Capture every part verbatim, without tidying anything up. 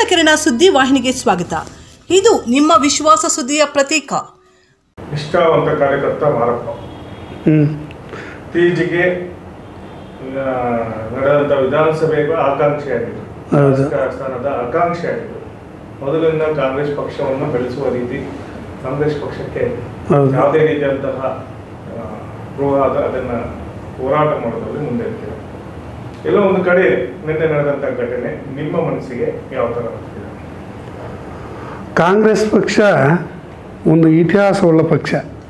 ಮೂಡಲಕಿರಣ ಸುದ್ದಿ ವಾಹಿನಿಗೆ ಸ್ವಾಗತ. ಇದು ನಿಮ್ಮ ವಿಶ್ವಾಸ ಸುದ್ದಿಯ ಪ್ರತೀಕ. ನಿಷ್ಠಾವಂತ ಕಾರ್ಯಕರ್ತ ಮಾರಪ್ಪ ತೀಜಿಗೆ ನಡೆದಂಥ ವಿಧಾನಸಭೆಗೂ ಆಕಾಂಕ್ಷಿಯಾಗಿದ್ದರು, ಸ್ಥಾನದ ಆಕಾಂಕ್ಷಿಯಾಗಿದ್ದರು. ಮೊದಲಿಂದ ಕಾಂಗ್ರೆಸ್ ಪಕ್ಷವನ್ನು ಬೆಳೆಸುವ ರೀತಿ ಕಾಂಗ್ರೆಸ್ ಪಕ್ಷಕ್ಕೆ ಯಾವುದೇ ರೀತಿಯಂತಹ ಪ್ರವಾದ ಅದನ್ನು ಹೋರಾಟ ಮಾಡೋದ್ರಲ್ಲಿ ಮುಂದೆ ಇರ್ತೀರ. ಎಲ್ಲೋ ಒಂದು ಕಡೆ ನಿನ್ನೆ ನಡೆದಂಥ ಘಟನೆ ನಿಮ್ಮ ಮನಸ್ಸಿಗೆ ಯಾವ ಥರ ಆಗ್ತಿದೆ? ಕಾಂಗ್ರೆಸ್ ಪಕ್ಷ ಒಂದು ಇತಿಹಾಸವುಳ್ಳ ಪಕ್ಷ.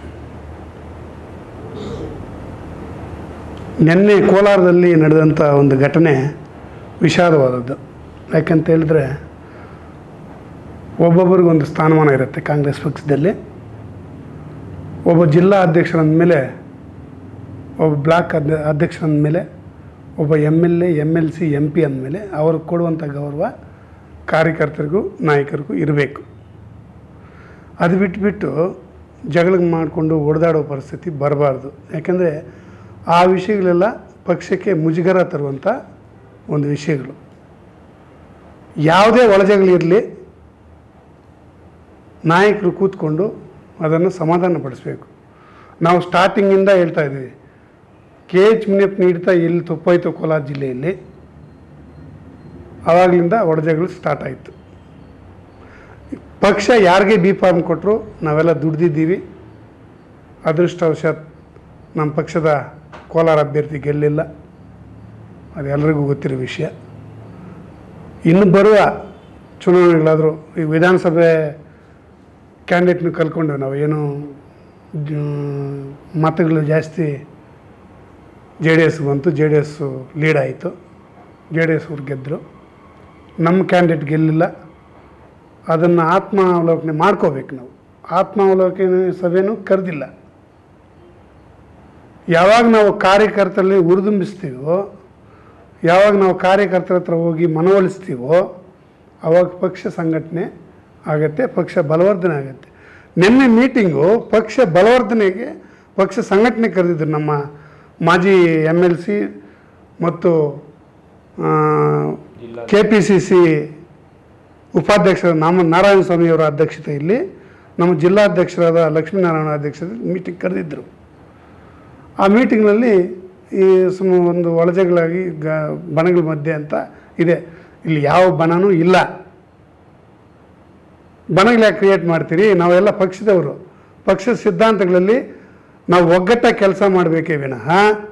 ನಿನ್ನೆ ಕೋಲಾರದಲ್ಲಿ ನಡೆದಂಥ ಒಂದು ಘಟನೆ ವಿಷಾದವಾದದ್ದು. ಯಾಕಂತ ಹೇಳಿದ್ರೆ ಒಬ್ಬೊಬ್ಬರಿಗೊಂದು ಸ್ಥಾನಮಾನ ಇರುತ್ತೆ ಕಾಂಗ್ರೆಸ್ ಪಕ್ಷದಲ್ಲಿ. ಒಬ್ಬ ಜಿಲ್ಲಾ ಅಧ್ಯಕ್ಷರಂದ ಮೇಲೆ, ಒಬ್ಬ ಬ್ಲಾಕ್ ಅಧ್ಯ ಅಧ್ಯಕ್ಷರಂದ ಮೇಲೆ, ಒಬ್ಬ M L A M L C M P ಅಂದಮೇಲೆ ಅವ್ರಿಗೆ ಕೊಡುವಂಥ ಗೌರವ ಕಾರ್ಯಕರ್ತರಿಗೂ ನಾಯಕರಿಗೂ ಇರಬೇಕು. ಅದು ಬಿಟ್ಟುಬಿಟ್ಟು ಜಗಳ ಮಾಡಿಕೊಂಡು ಹೊಡೆದಾಡೋ ಪರಿಸ್ಥಿತಿ ಬರಬಾರ್ದು. ಯಾಕೆಂದರೆ ಆ ವಿಷಯಗಳೆಲ್ಲ ಪಕ್ಷಕ್ಕೆ ಮುಜುಗರ ತರುವಂಥ ಒಂದು ವಿಷಯಗಳು. ಯಾವುದೇ ಒಳಜಗಳಿರಲಿ, ನಾಯಕರು ಕೂತ್ಕೊಂಡು ಅದನ್ನು ಸಮಾಧಾನಪಡಿಸ್ಬೇಕು. ನಾವು ಸ್ಟಾರ್ಟಿಂಗಿಂದ ಹೇಳ್ತಾ ಇದ್ದೀವಿ, ಕೆ ಎಚ್ ಮುನಿಯಪ್ಪ ನೀಡ್ತಾ ಎಲ್ಲಿ ತಪ್ಪಾಯಿತು ಕೋಲಾರ ಜಿಲ್ಲೆಯಲ್ಲಿ, ಆವಾಗಲಿಂದ ಒಳಜಗಳು ಸ್ಟಾರ್ಟ್ ಆಯಿತು. ಪಕ್ಷ ಯಾರಿಗೆ ಬಿ ಫಾರ್ಮ್ ಕೊಟ್ಟರು ನಾವೆಲ್ಲ ದುಡ್ದಿದ್ದೀವಿ. ಅದೃಷ್ಟವಶಾತ್ ನಮ್ಮ ಪಕ್ಷದ ಕೋಲಾರ ಅಭ್ಯರ್ಥಿ ಗೆಲ್ಲಿಲ್ಲ, ಅದು ಎಲ್ಲರಿಗೂ ಗೊತ್ತಿರೋ ವಿಷಯ. ಇನ್ನು ಬರುವ ಚುನಾವಣೆಗಳಾದರೂ ಈ ವಿಧಾನಸಭೆ ಕ್ಯಾಂಡಿಡೇಟ್ನ ಕಲ್ಕೊಂಡ್ವಿ ನಾವು. ಏನು ಮತಗಳು ಜಾಸ್ತಿ ಜೆ ಡಿ ಎಸ್ ಬಂತು, ಜೆ ಡಿ ಎಸ್ಸು ಲೀಡ್ ಆಯಿತು, ಜೆ ಡಿ ಎಸ್ ಅವ್ರು ಗೆದ್ದರು. ನಮ್ಮ ಕ್ಯಾಂಡಿಡೇಟ್ ಗೆಲ್ಲಿಲ್ಲ. ಅದನ್ನು ಆತ್ಮಾವಲೋಕನೆ ಮಾಡ್ಕೋಬೇಕು ನಾವು. ಆತ್ಮಾವಲೋಕನೆ ಸಭೆಯೂ ಕರೆದಿಲ್ಲ. ಯಾವಾಗ ನಾವು ಕಾರ್ಯಕರ್ತರಲ್ಲಿ ಹುರಿದುಂಬಿಸ್ತೀವೋ, ಯಾವಾಗ ನಾವು ಕಾರ್ಯಕರ್ತರ ಹತ್ರ ಹೋಗಿ ಮನವೊಲಿಸ್ತೀವೋ, ಆವಾಗ ಪಕ್ಷ ಸಂಘಟನೆ ಆಗುತ್ತೆ, ಪಕ್ಷ ಬಲವರ್ಧನೆ ಆಗುತ್ತೆ. ನಿನ್ನೆ ಮೀಟಿಂಗು ಪಕ್ಷ ಬಲವರ್ಧನೆಗೆ, ಪಕ್ಷ ಸಂಘಟನೆ ಕರೆದಿದ್ರು. ನಮ್ಮ ಮಾಜಿ ಎಮ್ ಎಲ್ ಸಿ ಮತ್ತು ಕೆ ಪಿ ಸಿ ಸಿ ಉಪಾಧ್ಯಕ್ಷರ ನಾಮ ನಾರಾಯಣ ಸ್ವಾಮಿಯವರ ಅಧ್ಯಕ್ಷತೆಯಲ್ಲಿ ನಮ್ಮ ಜಿಲ್ಲಾಧ್ಯಕ್ಷರಾದ ಲಕ್ಷ್ಮೀನಾರಾಯಣ ಅಧ್ಯಕ್ಷತೆಯಲ್ಲಿ ಮೀಟಿಂಗ್ ಕರೆದಿದ್ದರು. ಆ ಮೀಟಿಂಗ್ನಲ್ಲಿ ಈ ಸುಮ್ಮ ಒಂದು ಒಳಜಗಳಾಗಿ ಗ ಬಣಗಳ ಮಧ್ಯೆ ಅಂತ ಇದೆ. ಇಲ್ಲಿ ಯಾವ ಬಣನೂ ಇಲ್ಲ. ಬಣಗಳು ಯಾಕೆ ಕ್ರಿಯೇಟ್ ಮಾಡ್ತೀರಿ? ನಾವೆಲ್ಲ ಪಕ್ಷದವರು. ಪಕ್ಷದ ಸಿದ್ಧಾಂತಗಳಲ್ಲಿ ನಾವು ಒಗ್ಗಟ್ಟಾಗಿ ಕೆಲಸ ಮಾಡಬೇಕೇ ವಿನಃ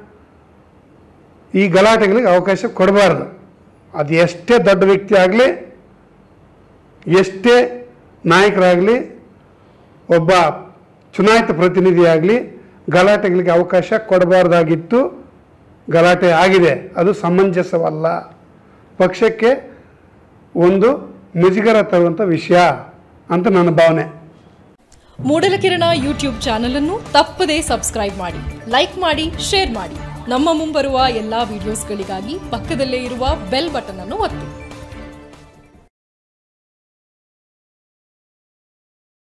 ಈ ಗಲಾಟೆಗಳಿಗೆ ಅವಕಾಶ ಕೊಡಬಾರ್ದು. ಅದು ಎಷ್ಟೇ ದೊಡ್ಡ ವ್ಯಕ್ತಿ ಆಗಲಿ, ಎಷ್ಟೇ ನಾಯಕರಾಗಲಿ, ಒಬ್ಬ ಚುನಾಯಿತ ಪ್ರತಿನಿಧಿ ಆಗಲಿ, ಗಲಾಟೆಗಳಿಗೆ ಅವಕಾಶ ಕೊಡಬಾರ್ದಾಗಿತ್ತು. ಗಲಾಟೆ ಆಗಿದೆ, ಅದು ಸಮಂಜಸವಲ್ಲ. ಪಕ್ಷಕ್ಕೆ ಒಂದು ಮುಜುಗರ ತರುವಂಥ ವಿಷಯ ಅಂತ ನನ್ನ ಭಾವನೆ. ಮೂಡಲಕಿರಣ ಯೂಟ್ಯೂಬ್ ಚಾನಲ್ ಅನ್ನು ತಪ್ಪದೇ ಸಬ್ಸ್ಕ್ರೈಬ್ ಮಾಡಿ, ಲೈಕ್ ಮಾಡಿ, ಶೇರ್ ಮಾಡಿ. ನಮ್ಮ ಮುಂಬರುವ ಎಲ್ಲಾ ವಿಡಿಯೋಸ್ಗಳಿಗಾಗಿ ಪಕ್ಕದಲ್ಲೇ ಇರುವ ಬೆಲ್ ಬಟನ್ ಅನ್ನು ಒತ್ತಿ.